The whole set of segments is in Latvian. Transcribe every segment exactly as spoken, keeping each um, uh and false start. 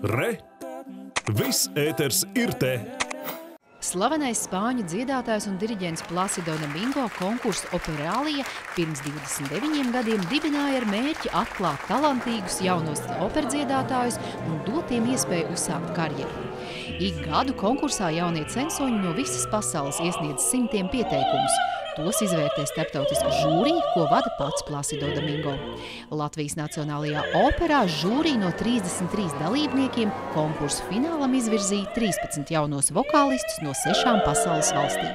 Re! Viss ēters ir te! Slavenais spāņu dziedātājs un diriģents Plácido Domingo konkursu Operalia pirms divdesmit deviņiem gadiem dibināja ar mērķi atklāt talantīgus jaunos operdziedātājus un dot tiem iespēju uzsākt karjeru. Ik gadu konkursā jaunie censoņi no visas pasaules iesniedz simtiem pieteikumus. Tos izvērtē starptautiska žūrija, ko vada pats Plácido Domingo. Latvijas Nacionālajā operā žūrija no trīsdesmit trīs dalībniekiem konkursu finālam izvirzīja trīspadsmit jaunos vokālistus no sešām pasaules valstīm.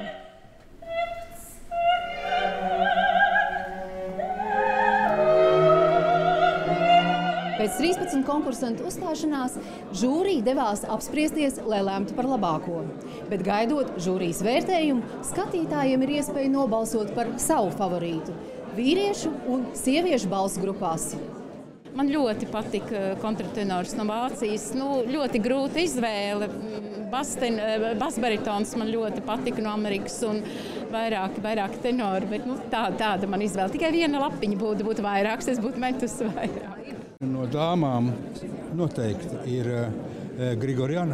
Pēc trīspadsmit konkursantu uzstāšanās žūrija devās apspriesties, lai lemtu par labāko. Bet gaidot žūrijas vērtējumu, skatītājiem ir iespēja nobalsot par savu favorītu – vīriešu un sieviešu balsu grupās. Man ļoti patika kontratenors no Vācijas. Nu, ļoti grūta izvēle. Basbaritons man ļoti patika no Amerikas un vairāk, vairāk tenori. Bet, nu, tā, tāda man izvēle. Tikai viena lapiņa būtu, būtu vairāks, es būtu metusi vairāk. No dāmām noteikti ir uh, Grigorjana.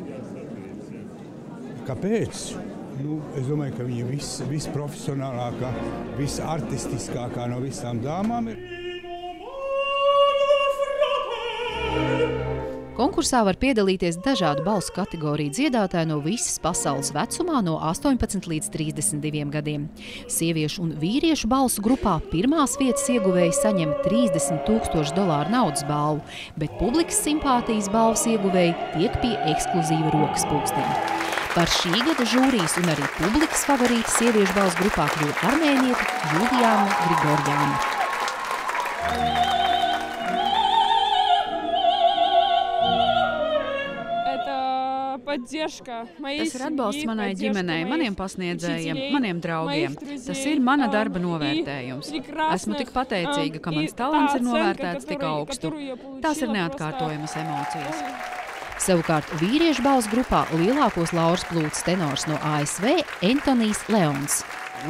Kāpēc? Nu, es domāju, ka viņa vis, visprofesionālākā, visartistiskākā no visām dāmām ir. Konkursā var piedalīties dažādu balsu kategoriju dziedātāji no visas pasaules vecumā no astoņpadsmit līdz trīsdesmit diviem gadiem. Sieviešu un vīriešu balsu grupā pirmās vietas ieguvēji saņem trīsdesmit tūkstošu dolāru naudas balvu, bet publikas simpātijas balvas ieguvēji tiek pie ekskluzīva rokas pulksteņa. Par šī gada žūrijas un arī publikas favorīta sieviešu balsu grupā kļuva armēniete Julijāna Grigorjāna. Tas ir atbalsts manai ģimenei, maniem pasniedzējiem, maniem draugiem. Tas ir mana darba novērtējums. Esmu tik pateicīga, ka mans talants ir novērtēts tik augstu. Tās ir neatkārtojamas emocijas. Savukārt vīriešu balsu grupā lielākos lauras plūcis tenors no A S V Antonijs Leons.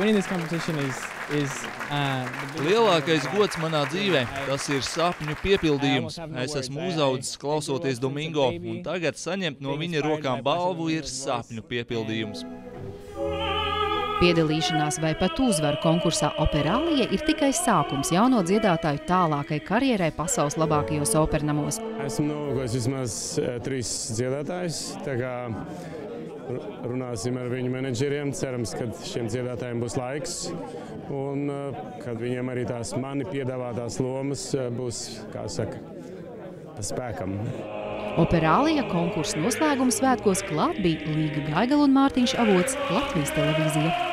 Lielākais gods manā dzīvē, tas ir sapņu piepildījums. Es esmu uzaudzis klausoties Domingo, un tagad saņemt no viņa rokām balvu ir sapņu piepildījums. Piedalīšanās vai pat uzvaru konkursā Operalia ir tikai sākums jauno dziedātāju tālākai karjerai pasaules labākajos opernamos. Esmu nolūkojis vismaz trīs dziedātājus, tā kā runāsim ar viņu menedžeriem. Cerams, ka šiem dziedātājiem būs laiks un kad viņiem arī tās mani piedāvātās lomas būs, kā saka, pa spēkam. Operalia konkursa noslēguma svētkos klāt bija Līga Gaigala un Mārtiņš Avots, Latvijas televīzija.